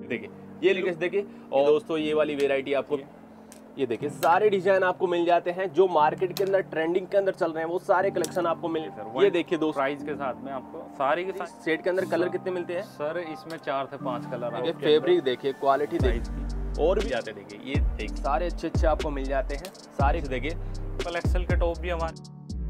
देखिए ये लिखिए देखिए। और दोस्तों ये वाली वेराइटी आपको ये देखिए सारे डिजाइन आपको मिल जाते हैं जो मार्केट के अंदर ट्रेंडिंग के अंदर चल रहे हैं, वो सारे कलेक्शन आपको मिल। ये देखिए दोस्तों प्राइस के साथ में आपको सारी के साथ सेट के अंदर कलर कितने मिलते हैं सर? इसमें 4 से 5 कलर देखिए। फैब्रिक देखिए, क्वालिटी देखिए, और भी जाते देखिए। ये देखिए सारे अच्छे आपको मिल जाते हैं सारे। देखिए ट्रिपल एक्सेल के टॉप भी हमारे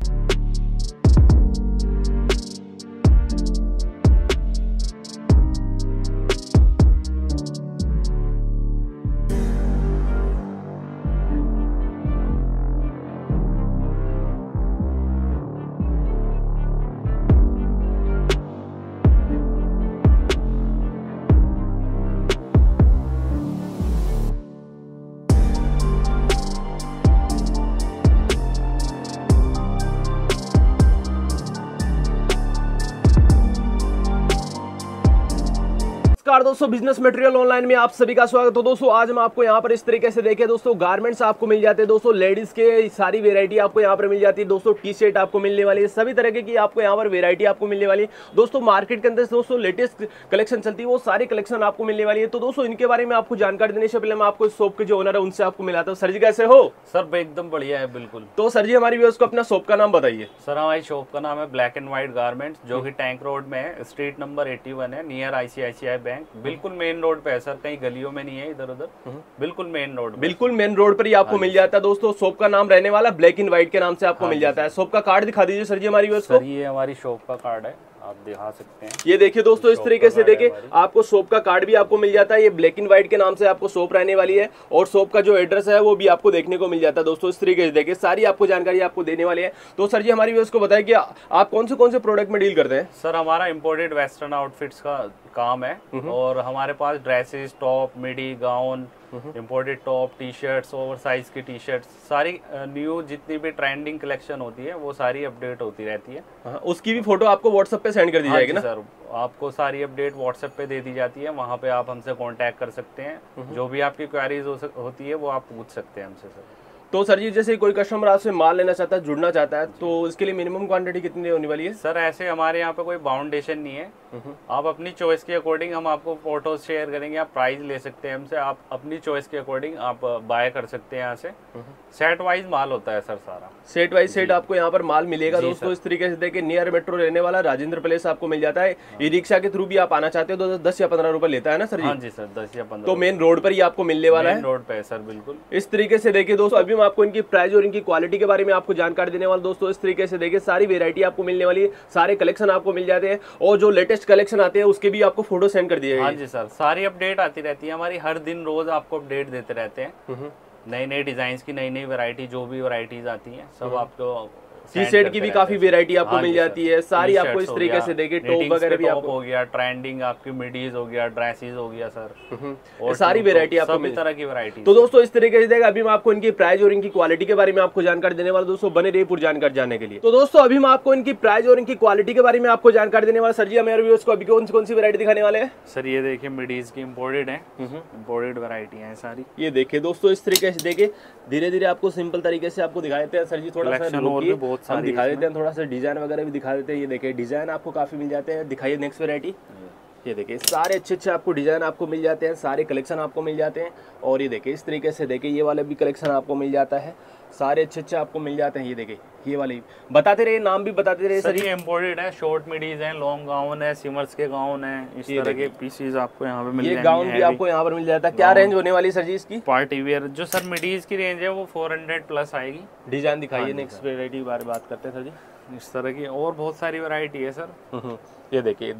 नमस्कार दोस्तों, बिजनेस मटेरियल ऑनलाइन में आप सभी का स्वागत। तो दोस्तों आज हम आपको यहाँ पर इस तरीके से देखें दोस्तों, गारमेंट्स आपको मिल जाते हैं दोस्तों, लेडीज के सारी वेरायटी आपको यहाँ पर मिल जाती है दोस्तों। टी शर्ट आपको मिलने वाली है, सभी तरह की आपको यहाँ पर वेरायटी आपको मिलने वाली है दोस्तों। मार्केट के अंदर दोस्तों लेटेस्ट कलेक्शन चलती है, वो सारी कलेक्शन आपको मिलने वाली है। तो दोस्तों इनके बारे में आपको जानकारी देने से पहले मैं आपको शॉप के जो ओनर है उनसे आपको मिलाता हूँ। सर जी कैसे हो? सर एकदम बढ़िया है, बिल्कुल। तो सर जी हमारी व्यूअर्स को अपना शॉप का नाम बताइए। सर हमारी शॉप का नाम है ब्लैक एंड व्हाइट गारमेंट्स, जो कि टैंक रोड में है, स्ट्रीट नंबर 81 है, नियर ICICI बैंक, बिल्कुल मेन रोड पे है सर, कहीं गलियों में नहीं है इधर उधर, बिल्कुल मेन रोड, बिल्कुल मेन रोड पर ही आपको मिल जाता है दोस्तों। शॉप का नाम रहने वाला ब्लैक एंड व्हाइट के नाम से आपको मिल जाता है। शॉप का कार्ड दिखा दीजिए सर जी हमारी व्यूअर्स को। सर ये हमारी शॉप का कार्ड है, आप दिखा सकते हैं। ये देखिए दोस्तों इस तरीके से देखिए आपको शॉप का कार्ड भी आपको मिल जाता है। ये ब्लैक एंड व्हाइट के नाम से आपको शॉप रहने वाली है, और शॉप का जो एड्रेस है वो भी आपको देखने को मिल जाता है दोस्तों। इस तरीके से देखिए सारी आपको जानकारी आपको देने वाली है। तो सर जी हमारी व्यूअर्स को बताएं कि आप कौन से प्रोडक्ट में डील करते हैं? सर हमारा इंपोर्टेड वेस्टर्न आउटफिट्स का काम है, और हमारे पास dresses, top, midi, gown, imported top, T shirts, over size की टी शर्ट्स, सारी न्यू जितनी भी ट्रेंडिंग कलेक्शन होती है वो सारी अपडेट होती रहती है। उसकी भी फोटो आपको व्हाट्सएप पे सेंड कर दी जाएगी ना सर? आपको सारी अपडेट व्हाट्सएप पे दे दी जाती है, वहाँ पे आप हमसे कांटेक्ट कर सकते हैं। जो भी आपकी क्वेरीज होती है वो आप पूछ सकते हैं हमसे सर। तो सर जी जैसे कोई कस्टमर आपसे माल लेना चाहता है, जुड़ना चाहता है, तो इसके लिए मिनिमम क्वांटिटी कितनी होने वाली है? सर ऐसे हमारे यहाँ पे कोई बाउंडेशन नहीं है, आप अपनी चॉइस के अकॉर्डिंग हम आपको फोटोज शेयर करेंगे, आप प्राइस ले सकते हैं हमसे, आप अपनी चॉइस के अकॉर्डिंग आप बाय कर सकते हैं यहाँ से। सेट वाइज माल होता है सर, सारा सेट वाइज सेट आपको यहाँ पर माल मिलेगा दोस्तों। इस तरीके से देखिए नियर मेट्रो रहने वाला राजेंद्र प्लेस आपको मिल जाता है। ई रिक्शा के थ्रू भी आप आना चाहते हो तो 10 या 15 रुपए लेता है ना सर जी? हाँ जी सर, 10 या 15। तो मेन रोड पर ही आपको मिलने वाला है, रोड पे है सर, बिल्कुल। इस तरीके से देखिए दोस्तों अभी मैं आपको इनकी प्राइस और इनकी क्वालिटी के बारे में आपको जानकारी देने वाला दोस्तों। इस तरीके से देखिए सारी वेरायटी आपको मिलने वाली है, सारे कलेक्शन आपको मिल जाते हैं, और जो लेटेस्ट कलेक्शन आते हैं उसके भी आपको फोटो सेंड कर दिए। हाँ जी सर, सारी अपडेट आती रहती है हमारी, हर दिन रोज आपको अपडेट देते रहते हैं। नई नई डिजाइन की नई नई वैरायटी, जो भी वैरायटीज आती हैं सब आपको। टी शर्ट की भी काफी वेरायटी आपको मिल जाती है सारी। आपको इस तरीके से देखिए टॉप वगैरह भी आपको हो गया, ट्रेंडिंग आपकी मिडीज हो गया, ड्रेसेस हो गया सर, और सारी वेरायटी आपको सभी तरह की वैरायटी। तो दोस्तों इस तरीके से देखिए अभी मैं आपको इनकी प्राइस और इनकी क्वालिटी के बारे में आपको जानकारी देने वाला दोस्तों, बने रहिए पूरी जानकारी जानने के लिए। तो दोस्तों अभी मैं आपको इनकी प्राइस और इनकी क्वालिटी के बारे में आपको जानकारी देने वाला। सर जी हमारे व्यूअर्स को अभी कौन सी वैरायटी दिखाने वाले हैं? सर ये देखिए मिडीज की इम्पोर्टेड है, इम्पोर्टेड वैरायटी है सारी। ये देखिए दोस्तों इस तरीके से देखिए धीरे धीरे आपको सिंपल तरीके से आपको दिखा देते हैं सर जी। थोड़ा सा बहुत सारी दिखा देते हैं, थोड़ा सा डिजाइन वगैरह भी दिखा देते हैं। ये देखिए डिजाइन आपको काफी मिल जाते हैं। दिखाइए नेक्स्ट वैरायटी। ये देखिए सारे अच्छे आपको डिजाइन आपको मिल जाते हैं, सारे कलेक्शन आपको मिल जाते हैं। और ये देखिए इस तरीके से देखिए ये वाले भी कलेक्शन आपको मिल जाता है, सारे अच्छे आपको मिल जाते हैं। ये देखिए ये वाली बताते रहे, नाम भी बताते रहे सर। ये इम्पोर्टेड है, शॉर्ट मिडीज है, लॉन्ग गाउन है, सिमर्स के गाउन है, इस तरह के पीसेस आपको यहाँ पे मिल जाएंगे। ये गाउन भी आपको यहाँ पर मिल जाता है। क्या रेंज होने वाली सर जी इसकी? पार्टी वेयर जो सर मिडीज की रेंज है वो 400 प्लस आएगी। डिजाइन दिखाइए नेक्स्ट वैरायटी के बारे में बात करते हैं सर जी। इस तरह की और बहुत सारी वैरायटी है सर। ये देखिए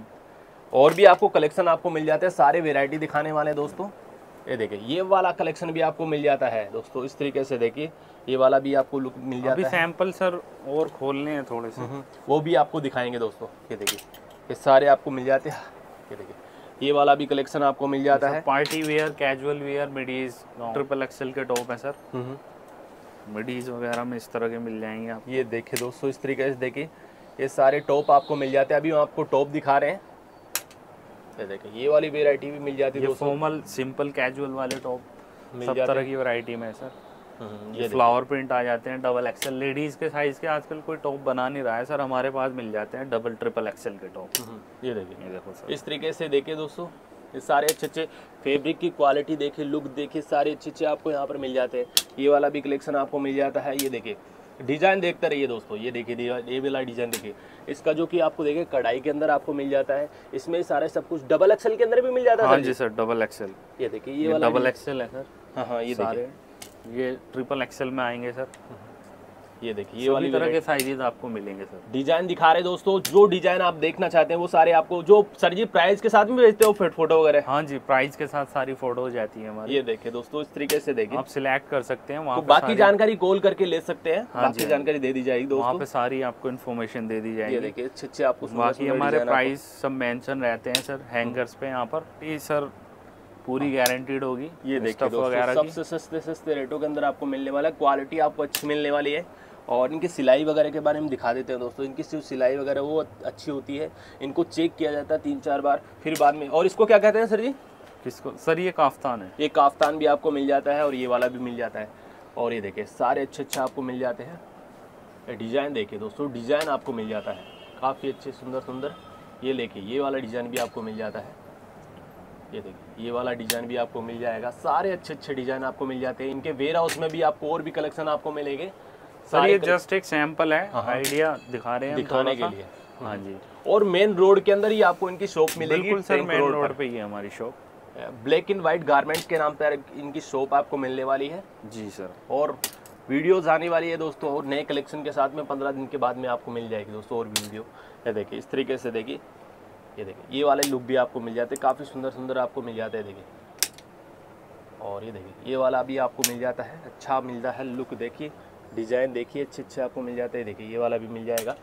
और भी आपको कलेक्शन आपको मिल जाते हैं, सारे वैरायटी दिखाने वाले दोस्तों। ये देखिए ये वाला कलेक्शन भी आपको मिल जाता है दोस्तों। इस तरीके से देखिए ये वाला भी आपको लुक मिल जाता है। सैंपल सर और खोलने हैं थोड़े से, वो भी आपको दिखाएंगे दोस्तों। ये देखिए ये सारे आपको मिल जाते हैं। ये देखिए ये वाला भी कलेक्शन आपको मिल जाता है। Party wear, casual wear, midis, triple XL के टॉप है सर। मिडीज वगैरह में इस तरह के मिल जाएंगे आप। ये देखिए दोस्तों इस तरीके से देखिए ये सारे टॉप आपको मिल जाते हैं। अभी हम आपको टॉप दिखा रहे हैं। ये देखिए ये वाली वैरायटी भी मिल जाती है दोस्तों। फॉर्मल, सिंपल, कैजुअल वाले टॉप सब तरह की वैरायटी में है सर। ये फ्लावर प्रिंट आ जाते हैं, डबल एक्सेल लेडीज के साइज के आजकल कोई टॉप बना नहीं रहा है सर, हमारे पास मिल जाते हैं डबल ट्रिपल एक्सेल के टॉप। ये देखिए, ये देखो सर इस तरीके से देखिए दोस्तों ये सारे अच्छे अच्छे फैब्रिक की क्वालिटी देखिए, लुक देखिए, सारे अच्छे अच्छे आपको यहाँ पर मिल जाते हैं। ये वाला भी कलेक्शन आपको मिल जाता है। ये देखिए डिजाइन देखते रहिए दोस्तों, ये देखिए ये वाला डिजाइन देखिए, इसका जो कि आपको देखिए कढ़ाई के अंदर आपको मिल जाता है। इसमें सारे सब कुछ डबल एक्सेल के अंदर भी मिल जाता है। हाँ जी सर, डबल एक्सेल। ये देखिए ये वाला डबल एक्सेल है सर। हाँ हाँ, ये देखिए ये ट्रिपल एक्सेल में आएंगे सर। ये देखिए ये वाली तरह के साइजेस आपको मिलेंगे सर। डिजाइन दिखा रहे दोस्तों, जो डिजाइन आप देखना चाहते हैं वो सारे आपको, जो सर जी प्राइस के साथ में भेजते हो फोटो वगैरह? हाँ जी, प्राइस के साथ सारी फोटो हो जाती है हमारी। ये देखिए दोस्तों, इस तरीके से देखिए आप सिलेक्ट कर सकते हैं वहाँ तो बाकी जानकारी कॉल करके ले सकते हैं। हाँ बाकी जानकारी दे दी जाएगी दोस्तों, वहाँ पे सारी आपको इन्फॉर्मेशन दे दी जाएगी। ये देखिए अच्छे अच्छे आपको बाकी हमारे प्राइस सब मेंशन रहते हैं सर हैंगर्स पे यहाँ पर। ये सर पूरी गारंटीड होगी। ये देखिए दोस्तों, सबसे सस्ते सस्ते रेटों के अंदर आपको मिलने वाला है, क्वालिटी आपको अच्छी मिलने वाली है। और इनकी सिलाई वगैरह के बारे में दिखा देते हैं दोस्तों। इनकी जो सिलाई वगैरह वो अच्छी होती है, इनको चेक किया जाता है 3-4 बार, फिर बाद में। और इसको क्या कहते हैं सर जी? किसको सर? ये काफ्तान है। ये काफ्तान भी आपको मिल जाता है और ये वाला भी मिल जाता है। और ये देखिए सारे अच्छे अच्छे आपको मिल जाते हैं। डिज़ाइन देखिए दोस्तों, डिज़ाइन आपको मिल जाता है काफ़ी अच्छे सुंदर सुंदर। ये देखिए ये वाला डिज़ाइन भी आपको मिल जाता है। ये देखिए ये वाला डिज़ाइन भी आपको मिल जाएगा। सारे अच्छे अच्छे डिज़ाइन आपको मिल जाते हैं। इनके वेयर हाउस में भी आपको और भी कलेक्शन आपको मिलेंगे सर। ये जस्ट एक सैंपल है, आइडिया दिखा रहे हैं दिखाने के लिए। हाँ जी। और मेन रोड के अंदर ही आपको इनकी शॉप मिलेगी। बिल्कुल सर, मेन रोड पे ही है हमारी shop. Black and white garments के नाम पर इनकी शॉप आपको मिलने वाली है। जी सर। और वीडियोस आने वाली है दोस्तों, और नए कलेक्शन के साथ में 15 दिन के बाद में आपको मिल जाएगी दोस्तों और भी वीडियो। ये देखिए इस तरीके से देखिए, ये देखिए ये वाले लुक भी आपको मिल जाते हैं, काफ़ी सुंदर सुंदर आपको मिल जाते हैं। देखिए और ये देखिए ये वाला भी आपको मिल जाता है, अच्छा मिलता है लुक। देखिए डिज़ाइन देखिए अच्छे अच्छे आपको मिल जाते हैं। देखिए ये वाला भी मिल जाएगा,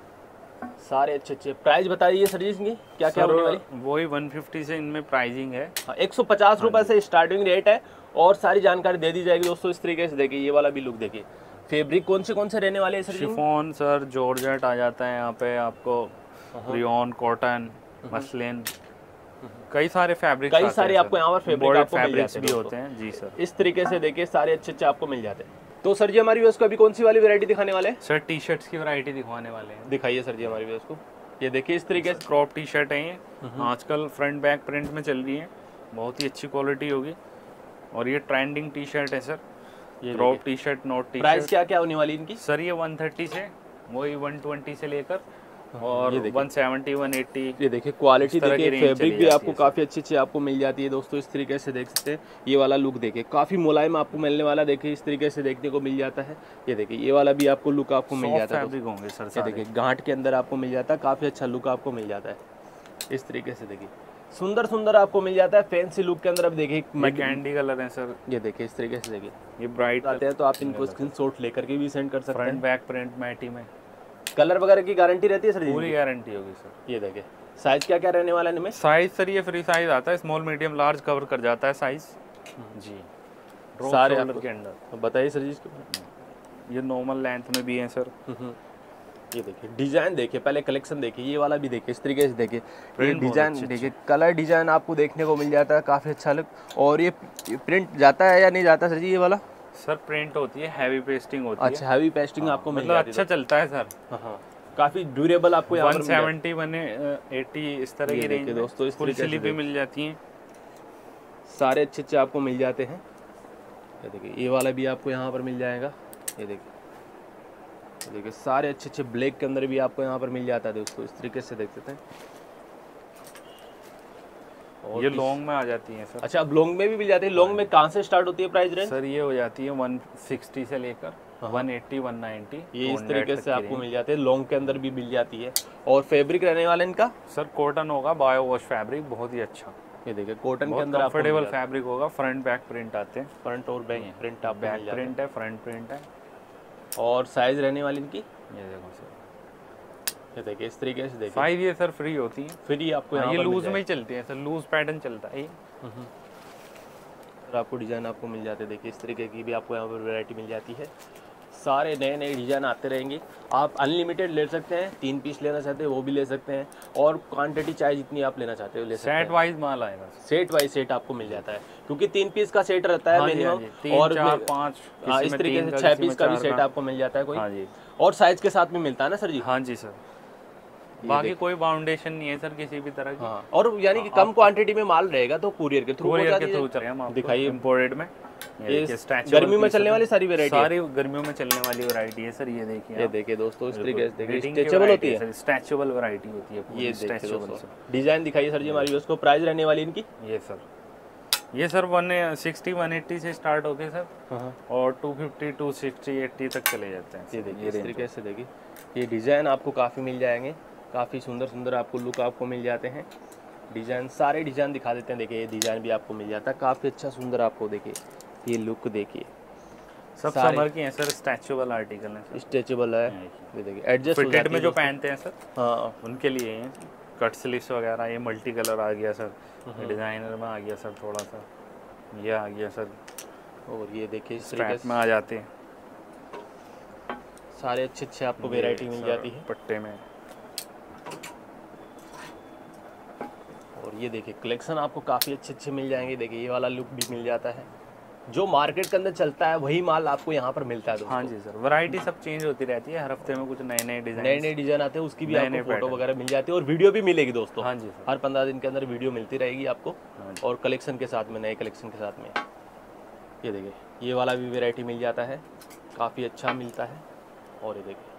सारे अच्छे अच्छे। प्राइस बताइए सर जी इसकी क्या क्या होने वाली? वही 150 से इनमें प्राइसिंग है। 150 रुपये से स्टार्टिंग रेट है और सारी जानकारी दे दी जाएगी दोस्तों। इस तरीके से देखिए ये वाला भी लुक देखिए। फैब्रिक कौन से रहने वाले हैं सर? शिफॉन सर, जॉर्जेट आ जाता है यहाँ पे आपको, रियोन, कॉटन, मसलिन, कई सारे फैब्रिक, कई सारे आपको यहाँ पर फैब्रिक आपको मिल जाते भी होते हैं। जी सर। इस तरीके से देखिए सारे अच्छे अच्छे आपको मिल जाते हैं। तो सर जी हमारी व्यूअर्स को अभी कौन सी वाली वैरायटी दिखाने वाले हैं? सर टी शर्ट्स की वैरायटी दिखाने वाले हैं। दिखाइए सर जी हमारी व्यूअर्स को। ये देखिए इस तरीके से क्रॉप टी शर्ट है ये, आजकल फ्रंट बैक प्रिंट में चल रही है, बहुत ही अच्छी क्वालिटी होगी। और ये ट्रेंडिंग टी शर्ट है सर, ये crop T shirt, knot T shirt. Price क्या क्या होने वाली इनकी? सर ये 130 से वही 120 से लेकर और 170, 180। ये देखिए क्वालिटी देखिए, फैब्रिक भी आपको काफ़ी अच्छी अच्छी आपको मिल जाती है दोस्तों। इस तरीके से देख सकते हैं, ये वाला लुक देखिए काफ़ी मुलायम आपको मिलने वाला, देखिए इस तरीके से देखने को मिल जाता है। ये देखिए ये वाला भी आपको लुक आपको मिल जाता है। फैब्रिक होंगे सर, ये देखिए गांठ के अंदर आपको मिल जाता है, काफ़ी अच्छा लुक आपको मिल जाता है। इस तरीके से देखिए सुंदर सुंदर आपको मिल जाता है फैंसी लुक के अंदर। अब देखिए कैंडी कलर है सर, ये देखिए इस तरीके से देखिए, ये ब्राइट आते हैं तो आप इनको स्क्रीनशॉट लेकर के भी सेंड कर सकते हैं। फ्रंट बैक प्रिंट मैटी में। कलर वगैरह की गारंटी रहती है सर जी? पूरी गारंटी होगी सर। ये देखिए साइज क्या क्या रहने वाला है इनमें? साइज सर ये फ्री साइज आता है, स्मॉल मीडियम लार्ज कवर कर जाता है साइज जी, सारे के अंदर। बताइए सर जी इसको। ये नॉर्मल लेंथ में भी है सर। ये देखिए डिजाइन देखिए, पहले कलेक्शन देखिए, ये वाला भी देखिए इस तरीके से देखिए, ये डिजाइन देखिए, कलर डिजाइन आपको देखने को मिल जाता है काफी अच्छा लुक। और ये प्रिंट जाता है या नहीं जाता सर जी ये वाला? सर प्रिंट होती है, हैवी पेस्टिंग होती है। अच्छा हैवी पेस्टिंग आपको मिल जाती है, अच्छा चलता है सर। हाँ काफी ड्यूरेबल आपको यहाँ 170, 180 इस तरह की रेंज दोस्तों। इस फुल स्लीव भी मिल जाती हैं, सारे अच्छे अच्छे आपको मिल जाते हैं। ये देखिए ये वाला भी आपको यहाँ पर मिल जाएगा। ये देखिए सारे अच्छे अच्छे ब्लैक के अंदर भी आपको यहाँ पर मिल जाता है दोस्तों। इस तरीके से देख सकते हैं। और ये लॉन्ग में आ जाती है सर। अच्छा अब लॉन्ग में भी मिल जाती है। लॉन्ग में कहाँ से स्टार्ट होती है प्राइस रेंज? सर ये हो जाती है 160 से लेकर 180, 190। ये इस तरीके से आपको मिल जाते हैं, लॉन्ग के अंदर भी मिल जाती है। और फैब्रिक रहने वाला इनका सर कॉटन होगा, बायो वॉश फैब्रिक, बहुत ही अच्छा। ये देखिए कॉटन के अंदर कंफर्टेबल फैब्रिक होगा। फ्रंट बैक प्रिंट आते हैं, फ्रंट और बैक प्रिंट आप बैक प्रिंट है, फ्रंट प्रिंट है। और साइज रहने वाली इनकी ये देखो सर, ये देखिए इस तरीके से देखिए। साइज ये सर फ्री होती है, फ्री आपको यहाँ ये पर लूज में ही चलती है सर, लूज पैटर्न चलता है ये। आपको डिजाइन आपको मिल जाते हैं, देखिए इस तरीके की भी आपको यहाँ पर वैरायटी मिल जाती है। सारे नए नए डिजाइन आते रहेंगे, आप अनलिमिटेड ले सकते हैं। 3 पीस लेना चाहते हैं वो भी ले सकते हैं, और क्वांटिटी चाहे जितनी आप लेना चाहते हो ले सकते हैं। सेट वाइज माल आएगा, सेट वाइज सेट आपको मिल जाता है, क्योंकि 3 पीस का सेट रहता है मिनिमम। और 4, 5 इस तरीके से 6 पीस का भी सेट आपको मिल जाता है कोई। हाँ जी। और साइज के साथ में मिलता है ना सर जी? हाँ जी सर। बाकी कोई बाउंडेशन नहीं है सर किसी भी तरह की। हाँ, और यानी कि कम क्वांटिटी में माल रहेगा तो कुरियर के थ्रू चल रहे हैं। दिखाइए इम्पोर्टेड में ये गर्मी में चलने वाली सारी वैरायटी, सारी गर्मियों में चलने वाली वैरायटी है सर। ये देखिए, ये देखिए दोस्तों, इस तरीके से देखिए स्ट्रेचेबल होती है, स्ट्रेचेबल वैरायटी होती है। ये स्ट्रेचेबल डिजाइन दिखाइए सर जी हमारी उसको। प्राइस रहने वाली इनकी ये सर 160 180 से स्टार्ट होके सर, और 250 260 80 तक चले जाते हैं। ये देखिए इस तरीके से देखिए, ये डिजाइन आपको काफ़ी मिल जाएंगे, काफ़ी सुंदर सुंदर आपको लुक आपको मिल जाते हैं। डिजाइन सारे डिजाइन दिखा देते हैं, देखिए ये डिजाइन भी आपको मिल जाता है, काफ़ी अच्छा सुंदर आपको देखिए ये लुक देखिए। सब समर की हैं सर, स्ट्रेचेबल आर्टिकल है, स्ट्रेचेबल है। ये देखिए एडजस्ट हो फिटेड में जो पहनते हैं सर, हाँ उनके लिए हैं। कट स्लीव्स वगैरह, ये मल्टी कलर आ गया सर, डिजाइनर में आ गया सर, थोड़ा सा ये आ गया सर, और ये देखिए इस स्ट्रैप में आ जाते हैं। सारे अच्छे अच्छे आपको वैरायटी मिल जाती है पट्टे में। और ये देखिए कलेक्शन आपको काफ़ी अच्छे अच्छे मिल जाएंगे। देखिए ये वाला लुक भी मिल जाता है, जो मार्केट के अंदर चलता है वही माल आपको यहाँ पर मिलता है दोस्तों। हाँ जी सर, वैरायटी सब चेंज होती रहती है, हर हफ्ते में कुछ नए नए डिजाइन आते हैं, उसकी भी आपको फोटो वगैरह मिल जाती है और वीडियो भी मिलेगी दोस्तों। हाँ जी सर, हर 15 दिन के अंदर वीडियो मिलती रहेगी आपको, और कलेक्शन के साथ में, नए कलेक्शन के साथ में। ये देखिए ये वाला भी वैरायटी मिल जाता है, काफ़ी अच्छा मिलता है। और ये देखिए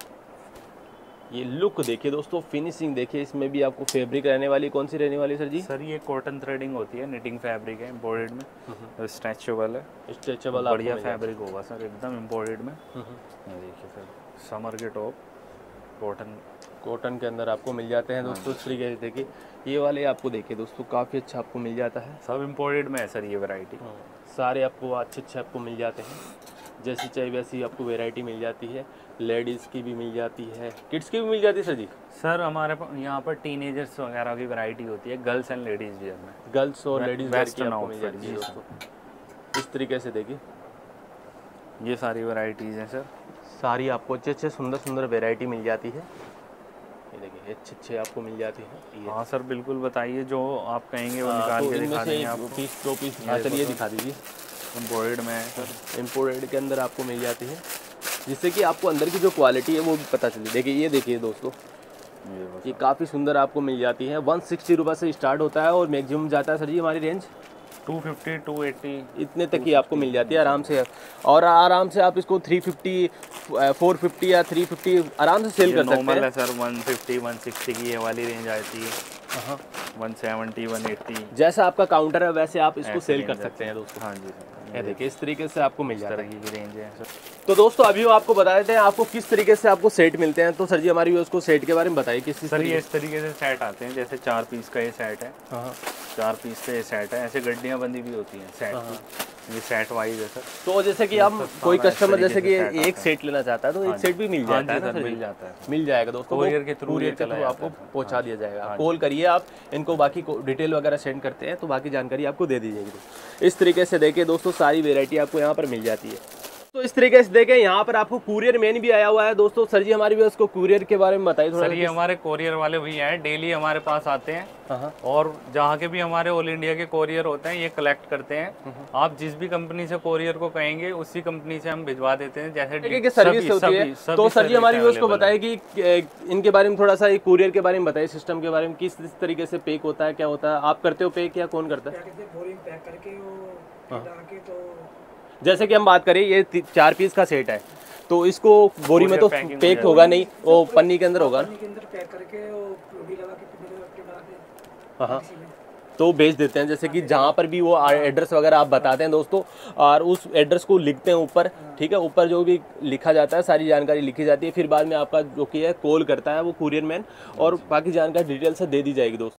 ये लुक देखिए दोस्तों, फिनिशिंग देखिए, इसमें भी आपको फैब्रिक रहने वाली, कौन सी रहने वाली सर जी? सर ये कॉटन थ्रेडिंग होती है, निटिंग फैब्रिक है, इम्पोर्टेड में, स्ट्रेचेबल है, स्ट्रेचेबल बढ़िया फैब्रिक होगा सर, एकदम इम्पोर्टेड में। ये देखिए सर, समर के टॉप कॉटन के अंदर आपको मिल जाते हैं दोस्तों। इस तरीके से देखिए ये वाले आपको देखिए दोस्तों, काफ़ी अच्छा आपको मिल जाता है, सब इम्पोर्टेड में है सर ये वैरायटी। सारे आपको अच्छे अच्छे आपको मिल जाते हैं, जैसी चाहिए वैसी आपको वैरायटी मिल जाती है। लेडीज़ की भी मिल जाती है, किड्स की भी मिल जाती है सर जी। सर हमारे यहाँ पर टीनेजर्स वगैरह की वैरायटी होती है, गर्ल्स एंड लेडीज़ वियर में, गर्ल्स और लेडीज़ की वेस्टर्न आपको मिल जाती है दोस्तों। इस तरीके से देखिए ये सारी वैरायटीज़ हैं सर, सारी आपको अच्छे अच्छे सुंदर सुंदर वैरायटी मिल जाती है। ये देखिए अच्छे अच्छे आपको मिल जाती है। हाँ सर बिल्कुल, बताइए जो आप कहेंगे वो निकाल के दिखा देंगे आपको। पीस 2 पीस चलिए दिखा दीजिए। इम्पोर्टेड में है सर, इम्पोर्टेड के अंदर आपको मिल जाती है, जिससे कि आपको अंदर की जो क्वालिटी है वो भी पता चले। देखिए ये देखिए दोस्तों, ये काफ़ी सुंदर आपको मिल जाती है। 160 रुपये से स्टार्ट होता है और मैक्सिमम जाता है सर जी हमारी रेंज 250 280 इतने तक ही आपको मिल जाती है आराम से। और आराम से आप इसको 350 450 या 350 आराम से सेल कर सकते हैं। नॉर्मल है सर, 150 160 की ये वाली रेंज आती है। 170 180 जैसा आपका काउंटर है वैसे आप इसको सेल कर सकते हैं दोस्तों। हाँ जी सर, ये देखिए इस तरीके से आपको मिल जाता है, की रेंज है सर। तो दोस्तों अभी हम आपको बता देते हैं आपको किस तरीके से आपको सेट मिलते हैं। तो सर जी हमारी उसको सेट के बारे में बताइए किस सर ये इस तरीके से सेट आते हैं, जैसे 4 पीस का ये सेट है। 4 पीस का ये सेट है, ऐसे गड्डियाँ बंदी भी होती हैं सेट की, ये सेट वाइज है सर। तो जैसे कि हम कोई कस्टमर जैसे कि एक सेट लेना चाहता है तो एक सेट भी मिल जाता है ना सर? मिल जाता है, मिल जाएगा दोस्तों, कोरियर के थ्रू आपको पहुंचा दिया जाएगा। कॉल करिए आप इनको, बाकी डिटेल वगैरह सेंड करते हैं तो बाकी जानकारी आपको दे दी जाएगी। इस तरीके से देखिए दोस्तों सारी वेरायटी आपको यहाँ पर मिल जाती है। तो इस तरीके से देखें यहाँ पर आपको कुरियर मैन भी आया हुआ है दोस्तों। सर जी हमारी भी उसको कुरियर के बारे में बताइए थोड़ा। सर ये हमारे कोरियर वाले भैया हैं, डेली हमारे पास आते हैं और जहाँ के भी हमारे ऑल इंडिया के कोरियर होते हैं ये कलेक्ट करते हैं। आप जिस भी कंपनी से कोरियर को कहेंगे उसी कंपनी से हम भिजवा देते हैं, जैसे सर्विस होती है। तो सर जी हमारी भी उसको बताइए कि इनके बारे में थोड़ा सा कुरियर के बारे में बताइए, सिस्टम के बारे में, किस तरीके से पैक होता है, क्या होता है, आप करते हो पैक या कौन करता है? जैसे कि हम बात करें ये 4 पीस का सेट है तो इसको बोरी में तो पैक होगा नहीं, वो पन्नी के अंदर होगा, पैक करके हाँ तो भेज देते हैं। जैसे कि जहाँ पर भी वो एड्रेस वगैरह आप बताते हैं दोस्तों, और उस एड्रेस को लिखते हैं ऊपर, ठीक है, ऊपर जो भी लिखा जाता है सारी जानकारी लिखी जाती है। फिर बाद में आपका जो कि है कॉल करता है वो कुरियर मैन और बाकी जानकारी डिटेल से दे दी जाएगी दोस्तों।